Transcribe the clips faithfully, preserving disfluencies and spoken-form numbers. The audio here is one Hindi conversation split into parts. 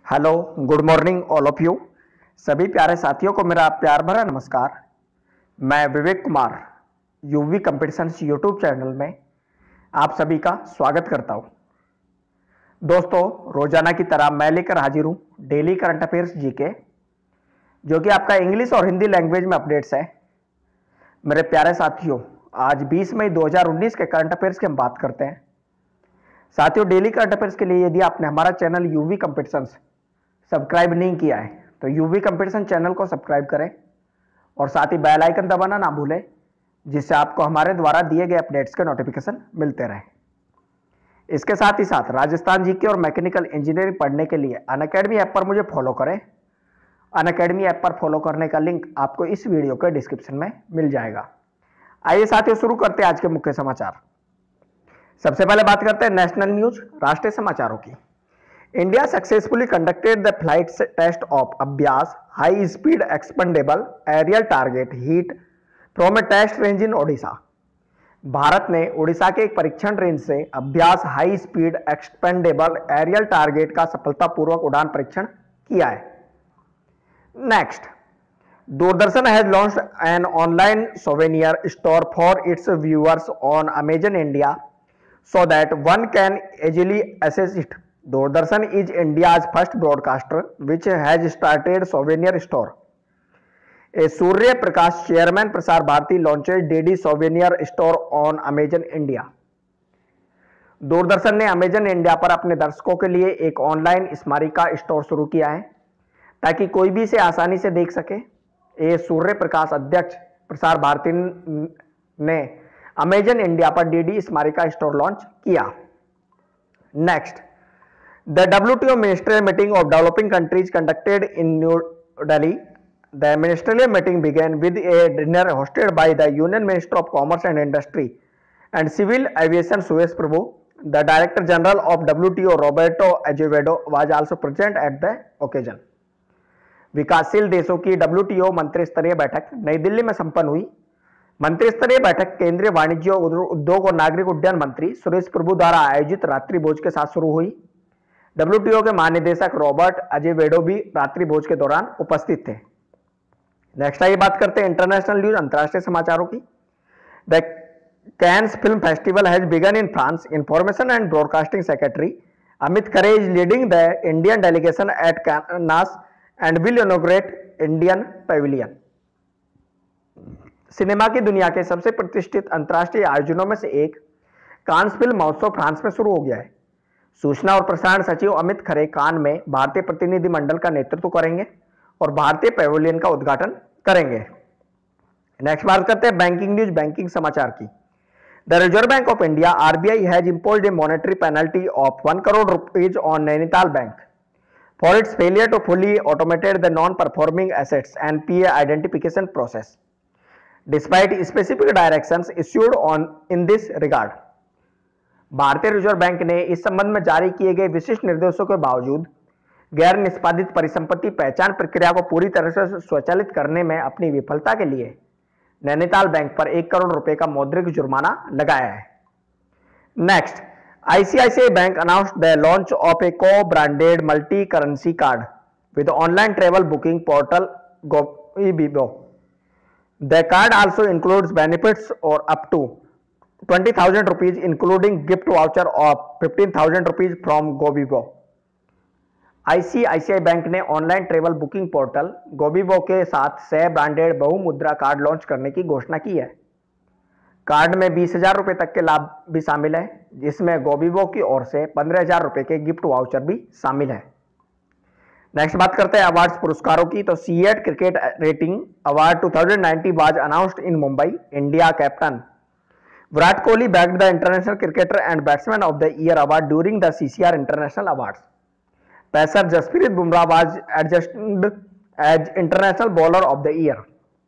Hello, good morning all of you. सभी प्यारे साथियों को मेरा प्यार भरा नमस्कार। मैं Vivek Kumar UV competitions YouTube channel में आप सभी का स्वागत करता हूं। दोस्तों, रोजाना की तरह मैं लेकर हाजिर हूं डेली करंट अफेयर्स जीके, जो कि आपका इंग्लिश और हिंदी लैंग्वेज में अपडेट्स है। मेरे प्यारे साथियों, आज बीस मई दो हज़ार उन्नीस के करंट अफेयर्स की हम बात करते हैं। साथियों, डेली करंट अफेयर्स के लिए यदि आपने हमारा चैनल यूवी कंपटीशंस सब्सक्राइब नहीं किया है तो यूवी कंपटीशन चैनल को सब्सक्राइब करें और साथ ही बेल आइकन दबाना ना भूलें, जिससे आपको हमारे द्वारा दिए गए अपडेट्स के नोटिफिकेशन मिलते रहें। इसके साथ ही साथ राजस्थान जीके और मैकेनिकल इंजीनियरिंग पढ़ने के लिए अनअकैडमी ऐप पर मुझे फॉलो करें। अनअकैडमी ऐप पर फॉलो करने का लिंक आपको इस वीडियो के डिस्क्रिप्शन में मिल जाएगा। आइए साथियों, शुरू करते हैं आज के मुख्य समाचार। सबसे पहले बात करते हैं नेशनल न्यूज, राष्ट्रीय समाचारों की। India successfully conducted the flight test of Abhyas high speed expendable aerial target HEAT from a test range in Odisha. Bharat ने ओडिशा के एक परीक्षण रेंज से Abhyas high speed expendable aerial target का सफलतापूर्वक उड़ान परीक्षण किया है। Next, Doordarshan has launched an online souvenir store for its viewers on Amazon India so that one can easily access it. Doordarshan is India's first broadcaster which has started souvenir store. A Surya Prakash chairman Prasar Bharati launched D D souvenir store on Amazon India. Doordarshan ने अमेजन इंडिया पर अपने दर्शकों के लिए एक ऑनलाइन स्मारिका स्टोर शुरू किया है ताकि कोई भी इसे आसानी से देख सके। ए सूर्य प्रकाश अध्यक्ष प्रसार भारती ने अमेजन इंडिया पर डीडी स्मारिका स्टोर लॉन्च किया। Next, the WTO ministerial meeting of developing countries conducted in New Delhi. The ministerial meeting began with a dinner hosted by the union minister of commerce and industry and civil aviation Suresh Prabhu. The director general of WTO Roberto Azevedo was also present at the occasion. विकासशील देशों की डब्ल्यूटीओ मंत्री स्तरीय बैठक नई दिल्ली में संपन्न हुई। मंत्री स्तरीय बैठक केंद्रीय वाणिज्य, उद्योग और नागरिक उड्डयन मंत्री सुरेश प्रभु द्वारा आयोजित रात्रि भोज के साथ शुरू हुई। डब्ल्यूटीओ के महानिदेशक रॉबर्ट अजेवेडो भी रात्रि भोज के दौरान उपस्थित थे। नेक्स्ट आइए बात करते हैं इंटरनेशनल न्यूज, अंतर्राष्ट्रीय समाचारों की। The Cannes film festival has begun in France. Information and broadcasting secretary Amit Khare is leading the Indian delegation at Cannes and will inaugurate Indian pavilion. Cinema की दुनिया के सबसे प्रतिष्ठित अंतर्राष्ट्रीय आयोजनों में से एक कान्स फिल्म महोत्सव फ्रांस में शुरू हो गया है। सूचना और प्रसारण सचिव अमित खरे कान में भारतीय प्रतिनिधि मंडल का नेतृत्व करेंगे और भारतीय पैविलियन का उद्घाटन करेंगे। नेक्स्ट बात करते हैं बैंकिंग न्यूज, बैंकिंग समाचार की। The reserve bank of India RBI has imposed a monetary penalty of one crore rupees on Nainital bank for its failure to fully automated the non performing assets NPA identification process despite specific directions issued on in this regard. भारतीय रिजर्व बैंक ने इस संबंध में जारी किए गए विशिष्ट निर्देशों के बावजूद गैर निष्पादित परिसंपत्ति पहचान प्रक्रिया को पूरी तरह से स्वचालित करने में अपनी विफलता के लिए नैनीताल बैंक पर एक करोड़ रुपए का मौद्रिक जुर्माना लगाया है। Next, ICICI bank announced the launch of a co branded multi currency card with online travel booking portal Goibibo. The card also includes benefits or up to twenty thousand rupees, including gift voucher of fifteen thousand rupees from Gobibo. ICICI bank ने online travel booking portal Goibibo के साथ सह ब्रांडेड बहुमुद्रा कार्ड लॉन्च करने की घोषणा की है। कार्ड में बीस हजार रुपए तक के लाभ भी शामिल है, जिसमें गोबिबो की ओर से पंद्रह हजार रुपए के गिफ्ट वाउचर भी शामिल है। नेक्स्ट बात करते हैं अवार्ड्स पुरस्कारों की। तो CEAT cricket rating award two thousand nineteen was announced in Mumbai. India captain Virat Kohli bagged the international cricketer and batsman of the year award during the CCR international awards. Pacer Jasprit Bumrah was adjusted as international bowler of the year.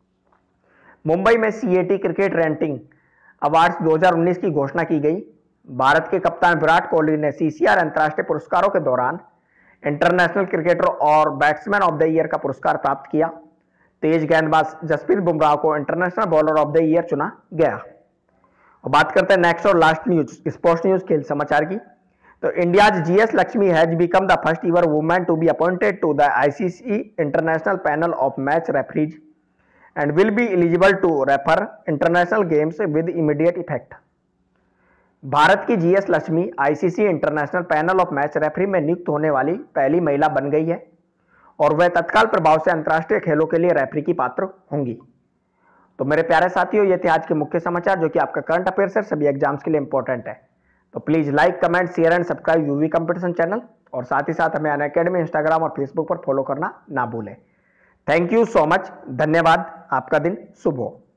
Mumbai में सीएटी क्रिकेट रेटिंग अवार्ड्स दो हज़ार उन्नीस की घोषणा की गई। भारत के कप्तान विराट कोहली ने सीसीआर अंतर्राष्ट्रीय पुरस्कारों के दौरान इंटरनेशनल क्रिकेटर और बैट्समैन ऑफ द ईयर का पुरस्कार प्राप्त किया। तेज गेंदबाज जसप्रीत बुमराह को international bowler of the year चुना गया। और बात करते हैं नेक्स्ट और लास्ट न्यूज, स्पोर्ट्स न्यूज, खेल समाचार की। तो India's GS Lakshmi has become the first ever woman to be appointed to the ICC international panel of match referees and will be eligible to refer international games with immediate effect. Bharat की GS Lakshmi ICC international panel of match referee में नियुक्त होने वाली पहली महिला बन गई है और वह तत्काल प्रभाव से अंतर्राष्ट्रीय खेलों के लिए रेफरी की पात्र होंगी। तो मेरे प्यारे साथियों, ये थे आज के मुख्य समाचार जो कि आपका करंट अफेयर्स है, सभी एग्जाम्स के लिए इंपॉर्टेंट है। तो please like, comment, share and subscribe UV competition channel और साथ ही साथ हमें अनअकैडमी इंस्टाग्राम और फेसबुक पर फॉलो करना ना भूलें। थैंक यू सो मच, धन्यवाद। आपका दिन शुभ हो।